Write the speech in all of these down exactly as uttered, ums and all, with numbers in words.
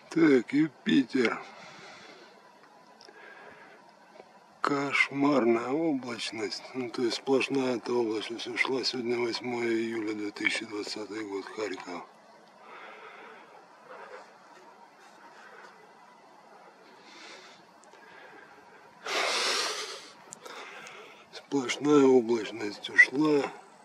Так, Юпитер. Кошмарная облачность. Ну, то есть сплошная эта облачность ушла. Сегодня восьмое июля две тысячи двадцатый год, Харьков. Сплошная облачность ушла.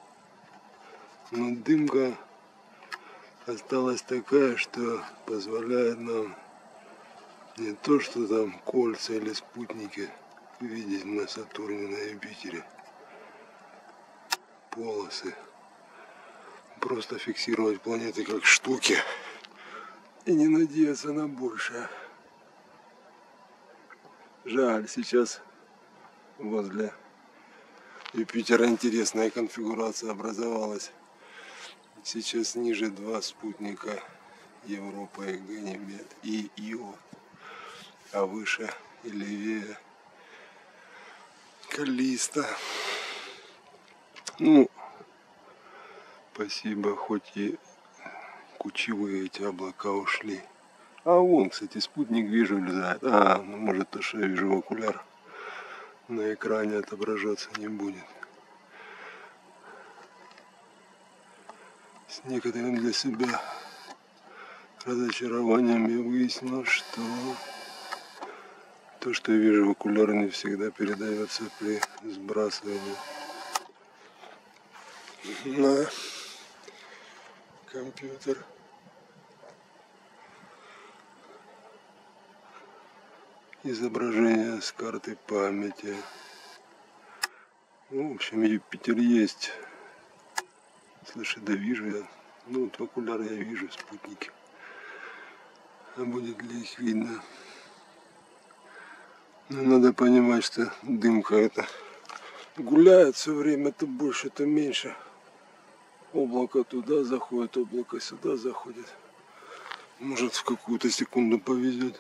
Но дымка осталась такая, что позволяет нам не то, что там кольца или спутники видеть на Сатурне, на Юпитере, полосы, просто фиксировать планеты как штуки и не надеяться на большее. Жаль, сейчас возле Юпитера интересная конфигурация образовалась. Сейчас ниже два спутника, Европа и Ганимед и Ио, а выше и левее Каллиста. Ну, спасибо, хоть и кучевые эти облака ушли. А вон, кстати, спутник вижу летает. А, ну может то, что я вижу в окуляр, на экране отображаться не будет. С некоторым для себя разочарованием я выяснил, что то, что я вижу в окуляр, не всегда передается при сбрасывании на компьютер. Изображение с карты памяти. Ну, в общем, Юпитер есть. Слушай, да вижу я. Ну вот в окуляр я вижу спутники. А будет ли их видно? Но надо понимать, что дымка это гуляет все время, то больше, то меньше. Облако туда заходит, облако сюда заходит. Может, в какую-то секунду повезет.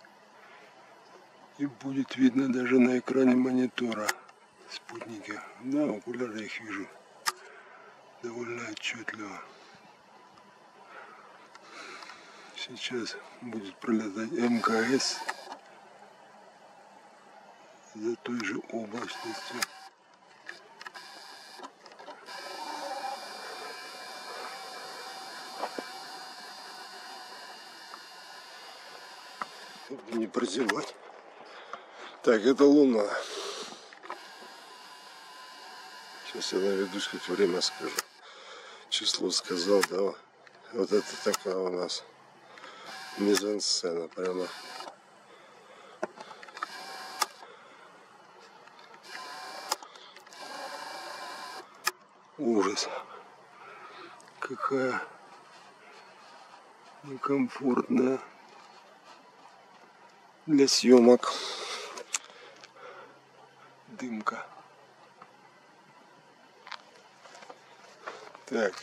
И будет видно даже на экране монитора спутники. Да, в окуляре я их вижу довольно отчетливо. Сейчас будет пролетать эм ка эс за той же облачностью. Чтобы не прозевать. Так, это Луна. Сейчас я наведу, хоть время скажу. Число сказал, да. Вот это такая у нас мизансцена прямо. Ужас. Какая некомфортная для съемок дымка. Так.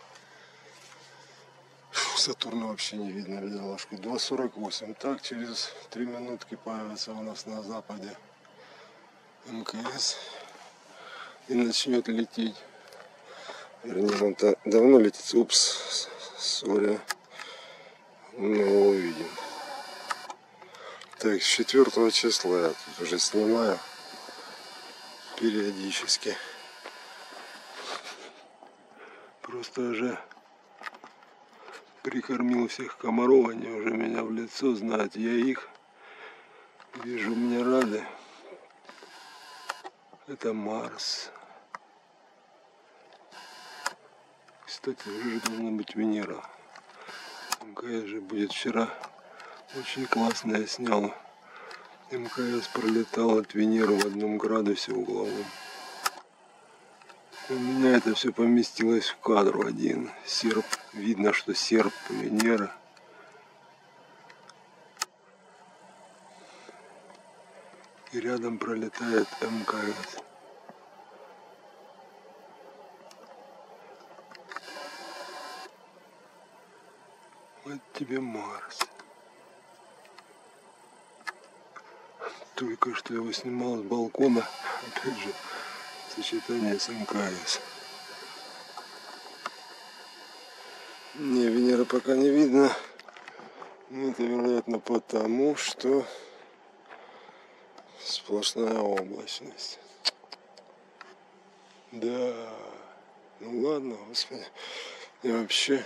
Сатурна вообще не видно, бедолагу. два сорок восемь. Так, через три минутки появится у нас на западе эм ка эс и начнет лететь. Вернее, он-то давно летит. Упс, сори. Мы его увидим. Так, с четвёртого числа я тут уже снимаю периодически. Просто уже прикормил всех комаров, они уже меня в лицо знают, я их вижу, мне рады. Это Марс. Кстати, уже должна быть Венера. эм ка эс же будет вчера. Очень классно я снял. эм ка эс пролетал от Венеры в одном градусе угловом. У меня это все поместилось в кадр один. Серп. Видно, что серп Венера. И рядом пролетает эм ка эс. Вот тебе Марс. Только что его снимал с балкона. Опять же, сочетание с эм ка эс. Не, Венера пока не видно. Ну, это, вероятно, потому, что сплошная облачность. Да, ну ладно, господи. Я вообще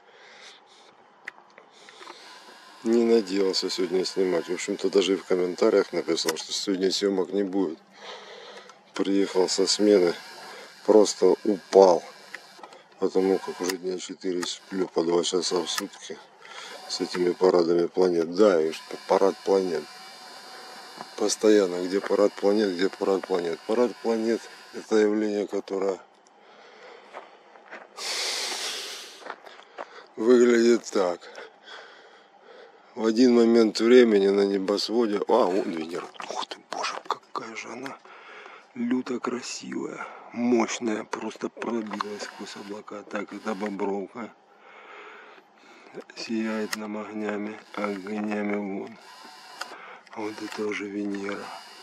не надеялся сегодня снимать. В общем-то, даже и в комментариях написал, что сегодня съемок не будет. Приехал со смены, просто упал. Потому как уже дня четыре сплю по два часа в сутки с этими парадами планет. Да, и что парад планет. Постоянно, где парад планет, где парад планет. Парад планет — это явление, которое выглядит так. В один момент времени на небосводе... А, вон Венера. Ух ты, боже, какая же она люто красивая. Мощная, просто пробилась сквозь облака. Так, это Бобровка. Сияет нам огнями, огнями вон. А вот это уже Венера.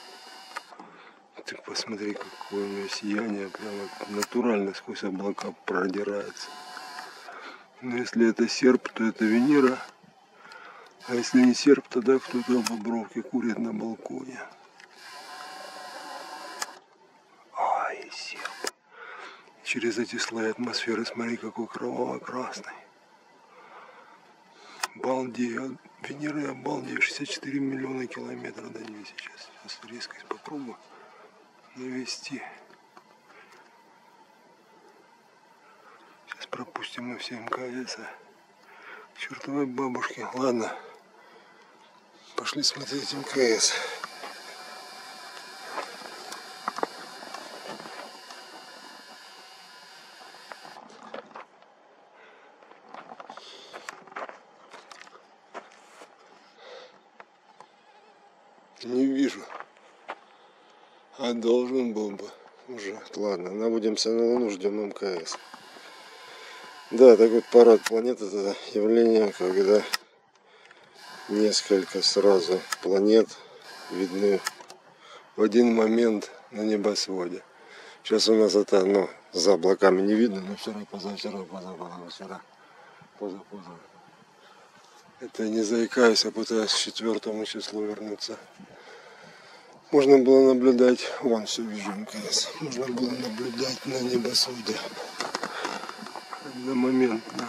Ты посмотри, какое у нее сияние. Прямо натурально сквозь облака продирается. Но если это серп, то это Венера. А если не серп, тогда кто-то в Бобровке курит на балконе. Ай, серп. Через эти слои атмосферы смотри, какой кроваво-красный. Балдею. Венеры, обалдею. шестьдесят четыре миллиона километров до нее сейчас. Сейчас резкость попробую навести. Сейчас пропустим мы все МКС. К чертовой бабушке. Ладно. Пошли смотреть МКС. Не вижу. А должен был бы уже. Ладно, наводимся на Луну, ждем МКС. Да, так вот парад планет — это явление, когда несколько сразу планет видны в один момент на небосводе. Сейчас у нас это, ну, за облаками не видно, но вчера, позавчера, позавчера, позапоза. Это не заикаюсь, а пытаюсь к четвертому числу вернуться. Можно было наблюдать, вон все вижу МКС, можно было наблюдать на небосводе одномоментно.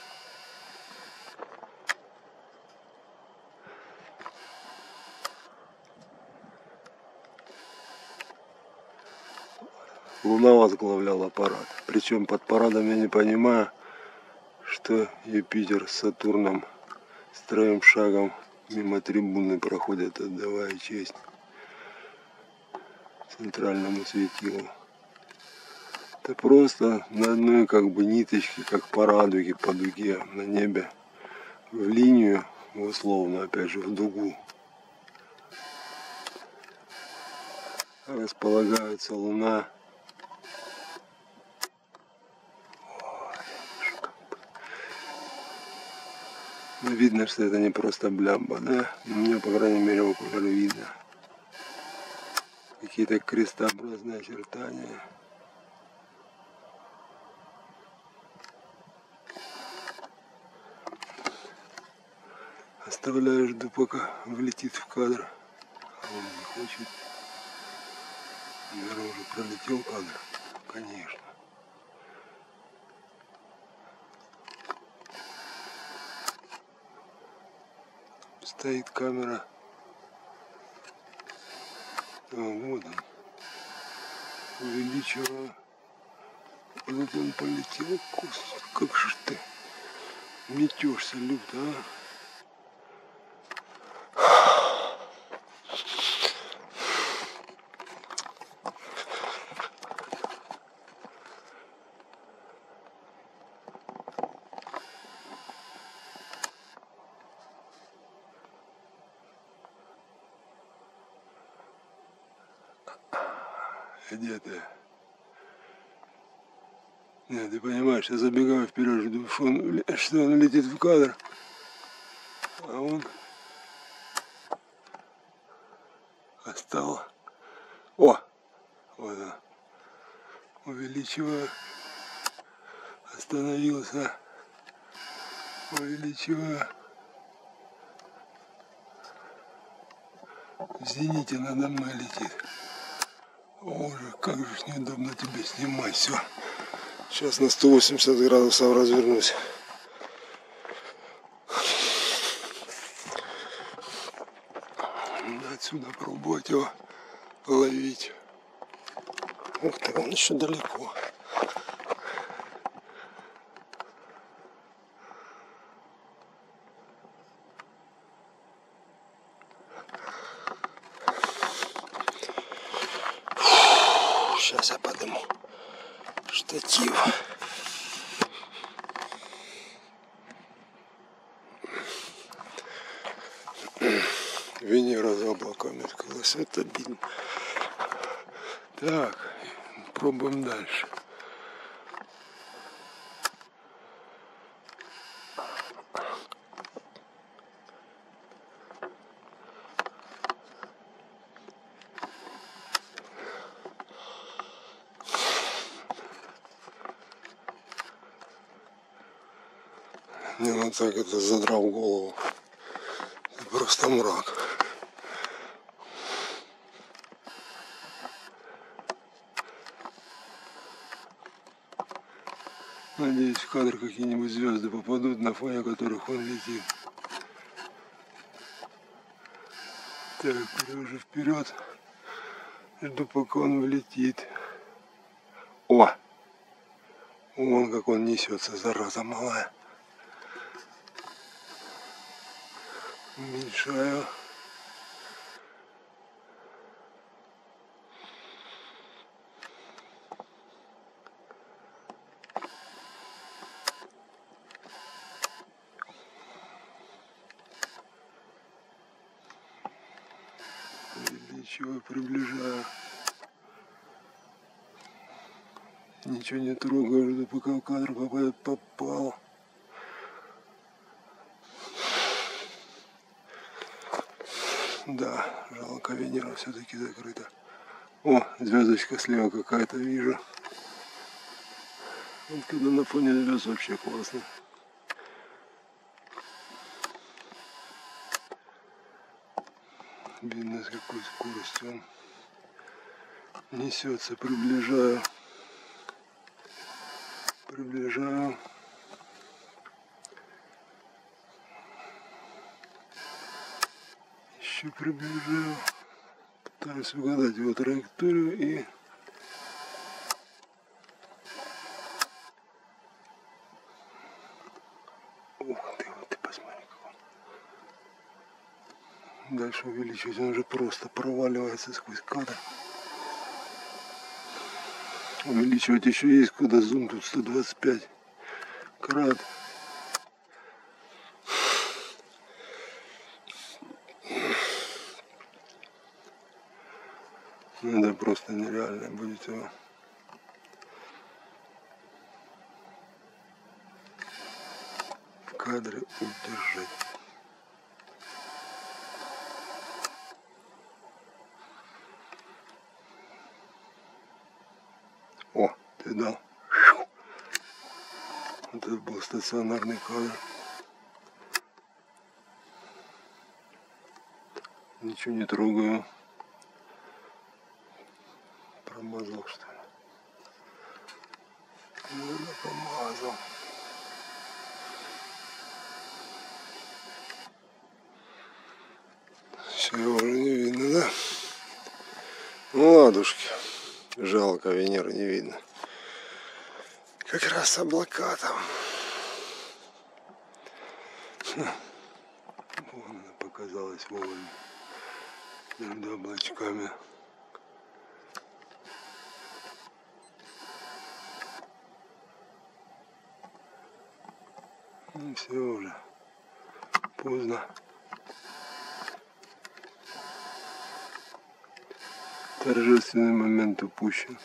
Луна возглавляла парад. Причем под парадом я не понимаю, что Юпитер с Сатурном строем шагом мимо трибуны проходят, отдавая честь центральному светилу. Это просто на одной как бы ниточке, как по радуге, по дуге на небе, в линию, условно, опять же, в дугу, располагается Луна. Но видно, что это не просто блямба, да? Мне, по крайней мере, около видно. Какие-то крестообразные очертания. Оставляю, жду, пока влетит в кадр. А он не хочет. Наверное, уже пролетел кадр. Конечно. Стоит камера. А, вот он. Увеличиваю. Вот он полетел. Господи, как же ты метешься, люто, а? Где ты? Нет, ты понимаешь, я забегаю вперед, жду, что он, что он летит в кадр, а он остал. О, вот он. Увеличиваю, остановился, увеличиваю, В зените надо мной летит. Ой, как же неудобно тебе снимать. Все. Сейчас на сто восемьдесят градусов развернусь. Надо отсюда пробовать его ловить. Ух ты, он еще далеко. Сейчас я подниму штатив. Венера за облаками открылась. Это видно. Так, пробуем дальше. Не, ну так это задрал голову. Это просто мрак. Надеюсь, в кадр какие-нибудь звезды попадут, на фоне которых он летит. Так, уже вперед. Жду, пока он влетит. О! Вон как он несется, зараза малая. Уменьшаю. Увеличиваю, приближаю. Ничего не трогаю, жду, пока в кадр попал. Да, жалко, Венера все-таки закрыта. О, звездочка слева какая-то вижу. Вот когда на фоне звезд вообще классно. Видно, с какой скоростью он несется. Приближаю. Приближаю. Еще приближаю. Пытаюсь угадать его траекторию и... Ух ты, вот ты посмотри, как он. Дальше увеличивать, он уже просто проваливается сквозь кадр. Увеличивать еще есть куда, зум тут сто двадцать пять крат. Ну, это просто нереально будет его. В кадре удержать. О, ты дал. Вот это был стационарный кадр. Ничего не трогаю. Промазал, что ли? Наверное, промазал. Все, уже не видно, да? Ну, ладушки. Жалко, Венеры не видно. Как раз облака там. Вон она показалась вовремя. Между облачками. Ну все уже. Поздно. Торжественный момент упущен.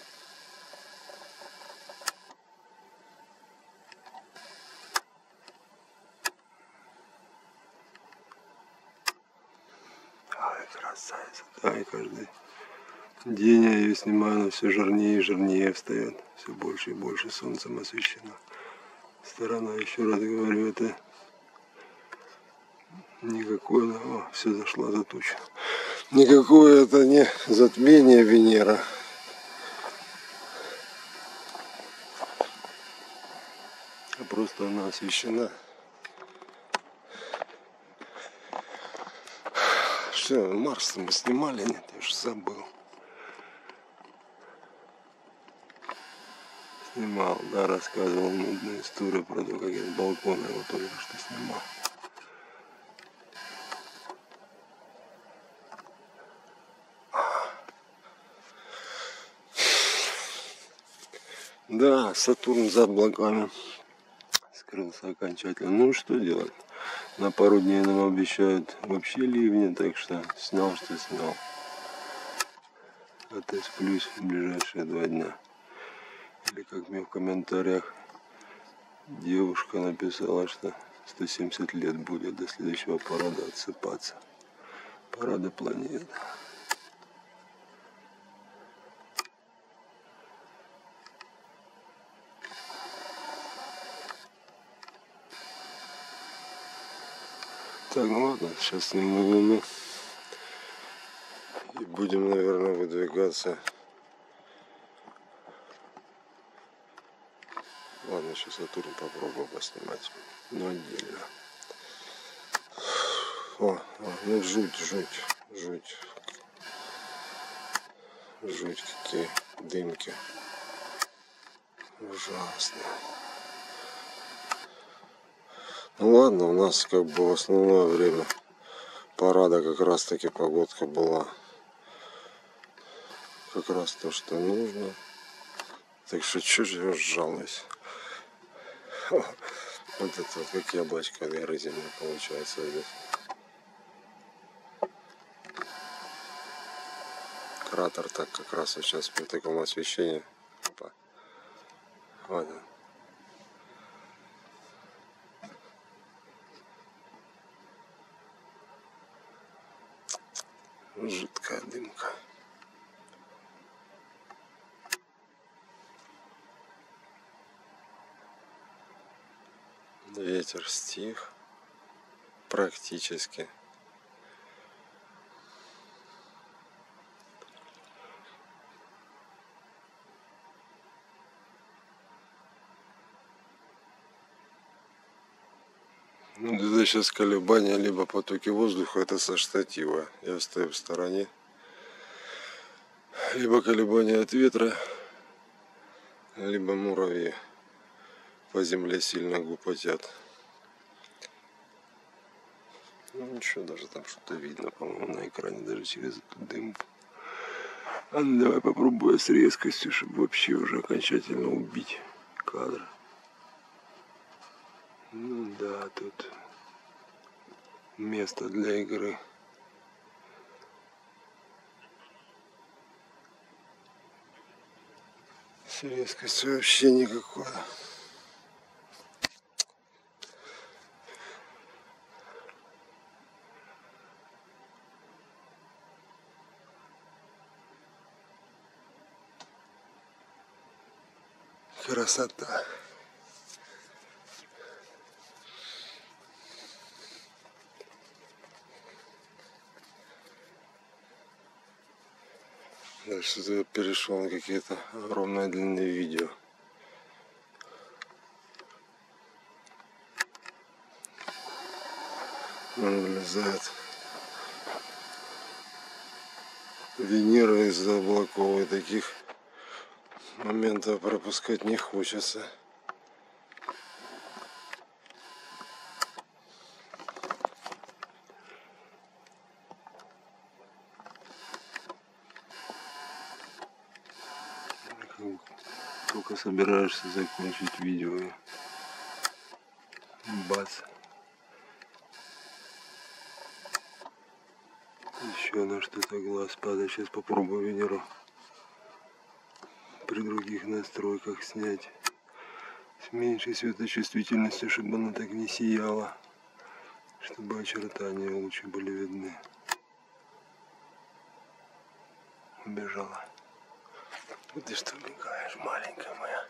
Ай, красавица. Да, и каждый день я ее снимаю, она все жирнее и жирнее встает. Все больше и больше солнцем освещена. Сторона, еще раз говорю, это никакой, о, все зашла за тучу. Никакое это не затмение Венера. А просто она освещена. Что, Марс мы снимали? Нет, я уже забыл. Снимал, да, рассказывал нудную историю про то, как я с балкона его только что снимал. Да, Сатурн за облаками скрылся окончательно. Ну что делать? На пару дней нам обещают вообще ливни, так что снял, что снял. Отосплюсь в ближайшие два дня. Или как мне в комментариях девушка написала, что сто семьдесят лет будет до следующего парада отсыпаться. Парада планет. Так, ну ладно, сейчас сниму Луну. И будем, наверное, выдвигаться. Ладно, сейчас Сатурн попробую поснимать. Но отдельно. О, о, ну жуть, жуть, жуть. Жуть какие дымки. Ужасно. Ну ладно, у нас как бы в основное время парада как раз таки погодка была. Как раз то, что нужно. Так что чё же я жалуюсь. Вот это вот как яблочко от горы земли получается здесь. Кратер так как раз сейчас при таком освещении. Опа. Вот он. Жидкая дымка. Ветер стих практически. Ну, это сейчас колебания, либо потоки воздуха, это со штатива. Я стою в стороне. Либо колебания от ветра, либо муравьи по земле сильно гупотят. Ну ничего, даже там что-то видно, по-моему, на экране, даже через эту дымку. А ну давай попробую с резкостью, чтобы вообще уже окончательно убить кадр. Ну да, тут место для игры. С резкостью вообще никакой. Красота. Да, что-то я перешел на какие-то огромные длинные видео. Он вылезает. Венера из-за облаков, и таких моментов пропускать не хочется. Только собираешься закончить видео и бац. Еще на что-то глаз падает. Сейчас попробую Венеру при других настройках снять с меньшей светочувствительностью, чтобы она так не сияла, чтобы очертания лучше были видны. Убежала. Ты что убегаешь, маленькая моя?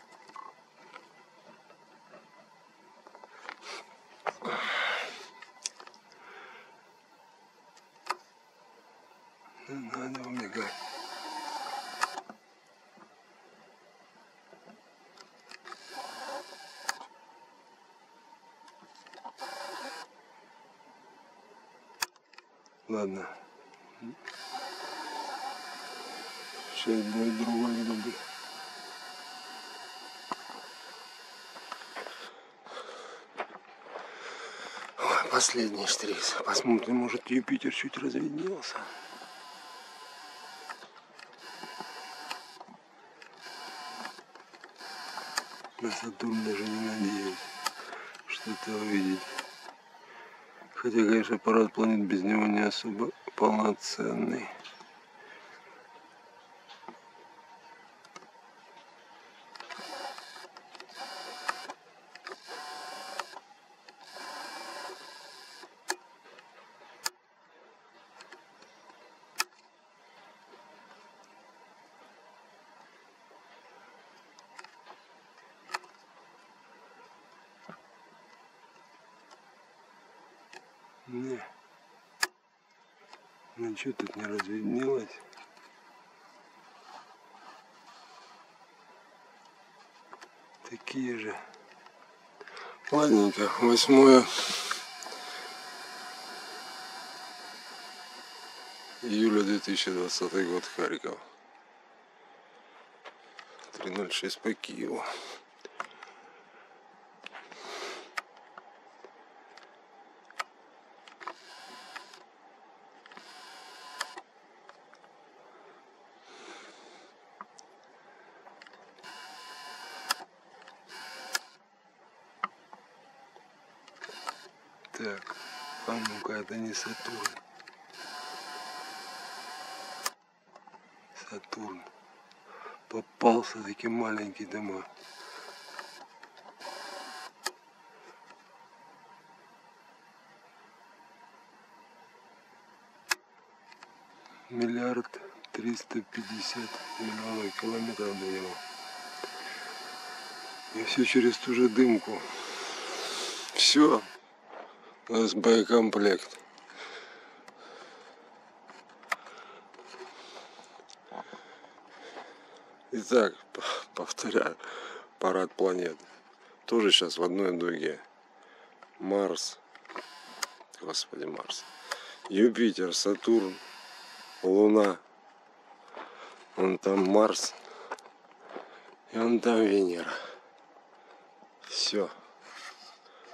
Ладно. Сейчас будет другой дубль. Ой, последний штрих. Посмотрим, может Юпитер чуть разведнелся. На Сатурн даже не надеюсь что-то увидеть. Хотя, конечно, парад планет без него не особо полноценный. Не. Ну что тут не разведнелось? Такие же. Ладненько, восьмое июля две тысячи двадцатый год, Харьков. три ноль шесть по Киеву. Так, а ну-ка, это не Сатурн. Сатурн. Попался таки маленький дома. Миллиард триста пятьдесят миллионов километров до него. И все через ту же дымку. Все. У нас боекомплект. Итак, повторяю, парад планет. Тоже сейчас в одной дуге. Марс. Господи, Марс. Юпитер, Сатурн, Луна. Вон там Марс. И вон там Венера. Все.